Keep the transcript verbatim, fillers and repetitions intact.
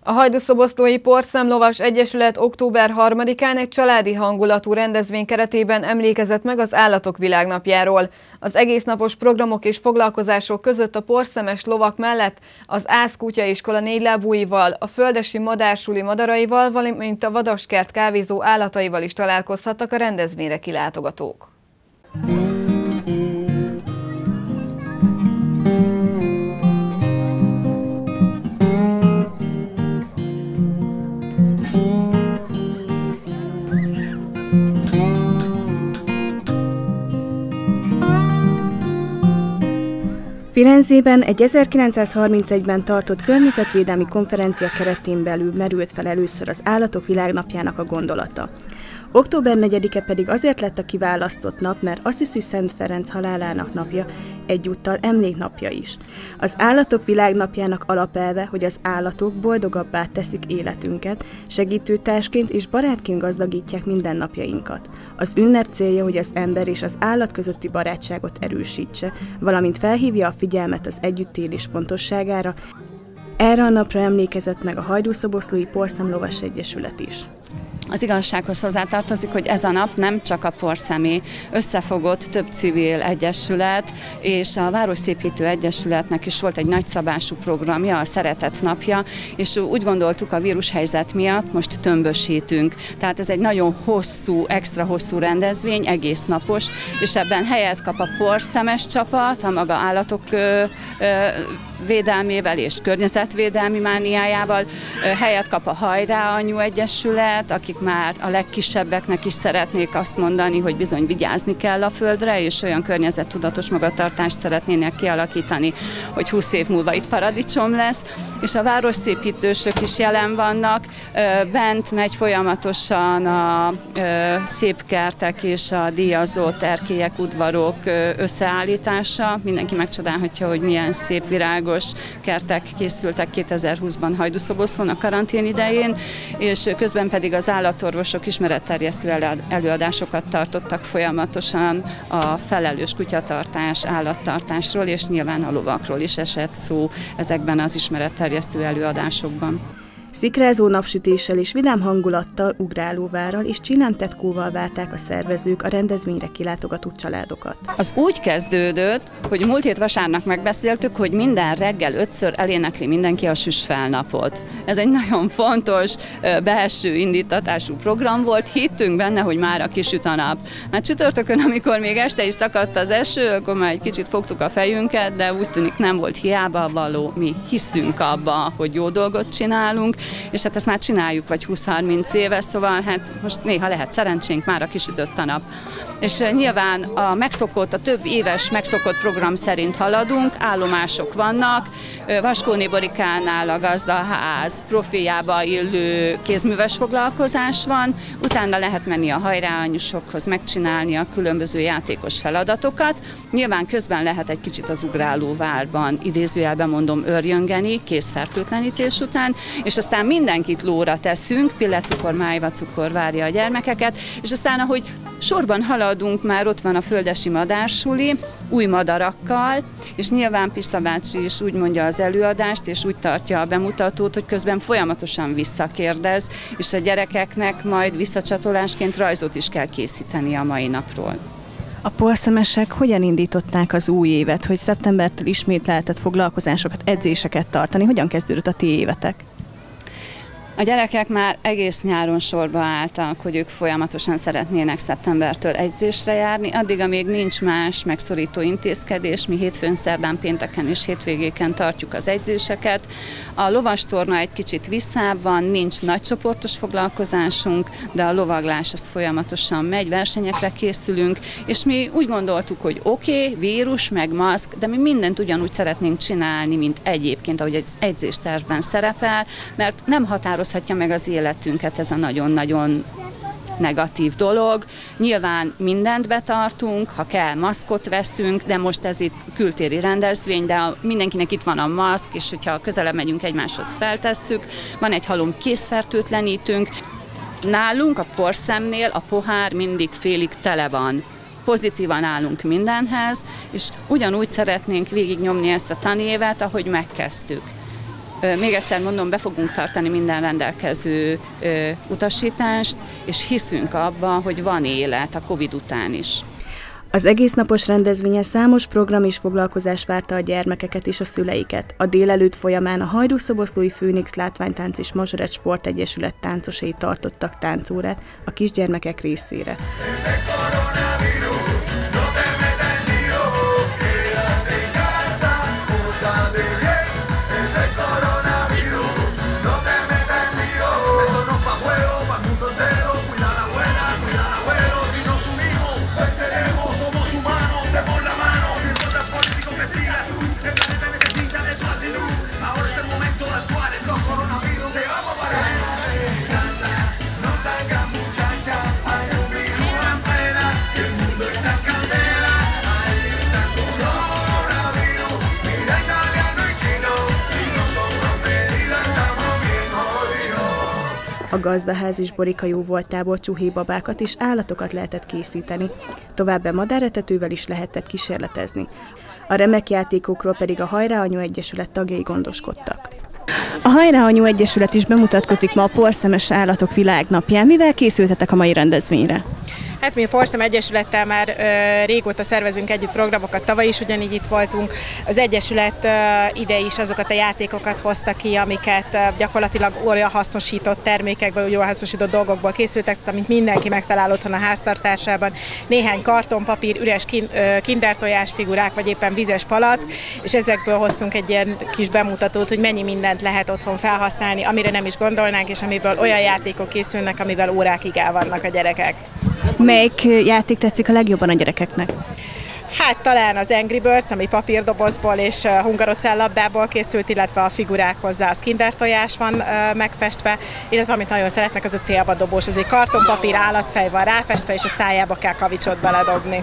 A Hajdúszoboszlói Porszemlovas Egyesület október harmadikán egy családi hangulatú rendezvény keretében emlékezett meg az Állatok Világnapjáról. Az egésznapos programok és foglalkozások között a porszemes lovak mellett az Ász kutyaiskola négylábúival, a földesi madársuli madaraival, valamint a Vadaskert kávézó állataival is találkozhattak a rendezvényre kilátogatók. Firenzében egy ezerkilencszázharmincegyben tartott környezetvédelmi konferencia keretén belül merült fel először az Állatok Világnapjának a gondolata. október negyedike pedig azért lett a kiválasztott nap, mert Assisi Szent Ferenc halálának napja, egyúttal emléknapja is. Az Állatok Világnapjának alapelve, hogy az állatok boldogabbá teszik életünket, segítőtársként és barátként gazdagítják mindennapjainkat. Az ünnep célja, hogy az ember és az állat közötti barátságot erősítse, valamint felhívja a figyelmet az együttélés fontosságára. Erre a napra emlékezett meg a Hajdúszoboszlói Porszemlovas Egyesület is. Az igazsághoz hozzátartozik, hogy ez a nap nem csak a porszemé, összefogott több civil egyesület, és a Városszépítő Egyesületnek is volt egy nagyszabású programja, a Szeretet napja, és úgy gondoltuk, a vírushelyzet miatt most tömbösítünk. Tehát ez egy nagyon hosszú, extra hosszú rendezvény, egész napos, és ebben helyet kap a porszemes csapat, a maga állatok ö, ö, védelmével és környezetvédelmi mániájával, helyet kap a Hajrá Anyu Egyesület, akik már a legkisebbeknek is szeretnék azt mondani, hogy bizony vigyázni kell a földre, és olyan környezettudatos magatartást szeretnének kialakítani, hogy húsz év múlva itt paradicsom lesz, és a városszépítősök is jelen vannak, bent megy folyamatosan a szép kertek és a díjazott erkélyek, udvarok összeállítása. Mindenki megcsodálhatja, hogy milyen szép virág kertek készültek kétezer-húszban Hajdúszoboszlón a karantén idején, és közben pedig az állatorvosok ismeretterjesztő előadásokat tartottak folyamatosan a felelős kutyatartás, állattartásról, és nyilván a lovakról is esett szó ezekben az ismeretterjesztő előadásokban. Szikrázó napsütéssel és vidám hangulattal, ugrálóvárral és csillámtetkóval várták a szervezők a rendezvényre kilátogató családokat. Az úgy kezdődött, hogy múlt hét vasárnap megbeszéltük, hogy minden reggel ötször elénekli mindenki a süsfelnapot. Ez egy nagyon fontos belső indítatású program volt, hittünk benne, hogy mára kisüt a nap. Hát csütörtökön, amikor még este is szakadt az eső, akkor már egy kicsit fogtuk a fejünket, de úgy tűnik nem volt hiába való, mi hiszünk abba, hogy jó dolgot csinálunk, és hát ezt már csináljuk vagy húsz-harminc éve, szóval hát most néha lehet szerencsénk, már a kisütött a nap. És nyilván a megszokott, a több éves megszokott program szerint haladunk, állomások vannak, Vaskóné Borikánál a gazdaház profiába illő kézműves foglalkozás van, utána lehet menni a Hajrá Anyusokhoz, megcsinálni a különböző játékos feladatokat, nyilván közben lehet egy kicsit az ugrálóvárban, idézőjelben mondom, örjöngeni, kézfertőtlenítés után, és aztán mindenkit lóra teszünk, pillecukor, májvacukor várja a gyermekeket, és aztán ahogy sorban haladunk, már ott van a földesi madársuli, új madarakkal, és nyilván Pista bácsi is úgy mondja az előadást, és úgy tartja a bemutatót, hogy közben folyamatosan visszakérdez, és a gyerekeknek majd visszacsatolásként rajzot is kell készíteni a mai napról. A porszemesek hogyan indították az új évet, hogy szeptembertől ismét lehetett foglalkozásokat, edzéseket tartani? Hogyan kezdődött a ti évetek? A gyerekek már egész nyáron sorba álltak, hogy ők folyamatosan szeretnének szeptembertől edzésre járni, addig, amíg nincs más megszorító intézkedés, mi hétfőn, szerdán, pénteken és hétvégéken tartjuk az edzéseket. A lovastorna egy kicsit visszább van, nincs nagycsoportos foglalkozásunk, de a lovaglás az folyamatosan megy, versenyekre készülünk, és mi úgy gondoltuk, hogy oké, okay, vírus, meg maszk, de mi mindent ugyanúgy szeretnénk csinálni, mint egyébként, ahogy egy edzéstervben szerepel, mert nem határoz meg az életünket ez a nagyon-nagyon negatív dolog. Nyilván mindent betartunk, ha kell, maszkot veszünk, de most ez itt kültéri rendezvény, de a, mindenkinek itt van a maszk, és hogyha közelebb megyünk egymáshoz, feltesszük. Van egy halom, kézfertőtlenítünk. Nálunk a porszemnél a pohár mindig félig tele van. Pozitívan állunk mindenhez, és ugyanúgy szeretnénk végignyomni ezt a tanévet, ahogy megkezdtük. Még egyszer mondom, be fogunk tartani minden rendelkező utasítást, és hiszünk abban, hogy van élet a Covid után is. Az egésznapos rendezvényen számos program és foglalkozás várta a gyermekeket és a szüleiket. A délelőtt folyamán a Hajdú-Szoboszlói Főnix Látványtánc és Mazsoret Sportegyesület táncosai tartottak táncórát a kisgyermekek részére. A gazdaház és borikajó voltából csuhébabákat és állatokat lehetett készíteni, továbbá madáretetővel is lehetett kísérletezni. A remek játékokról pedig a Hajrá Anyu Egyesület tagjai gondoskodtak. A Hajrá Anyu Egyesület is bemutatkozik ma a Porszemes Állatok Világnapján. Mivel készültetek a mai rendezvényre? Hát mi a Porszem Egyesülettel már ö, régóta szervezünk együtt programokat, tavaly is ugyanígy itt voltunk. Az Egyesület ö, ide is azokat a játékokat hozta ki, amiket ö, gyakorlatilag olyan hasznosított termékekből, jól hasznosított dolgokból készültek, amit mindenki megtalál otthon a háztartásában. Néhány kartonpapír, üres kin, ö, kindertojás figurák, vagy éppen vizes palack, és ezekből hoztunk egy ilyen kis bemutatót, hogy mennyi mindent lehet otthon felhasználni, amire nem is gondolnánk, és amiből olyan játékok készülnek, amivel órákig el vannak a gyerekek. Melyik játék tetszik a legjobban a gyerekeknek? Hát talán az Angry Birds, ami papírdobozból és hungarocellabdából készült, illetve a figurák hozzá az kindertojás van megfestve, illetve amit nagyon szeretnek, az a célbadobós, az egy kartonpapír állatfej van ráfestve, és a szájába kell kavicsot beledobni.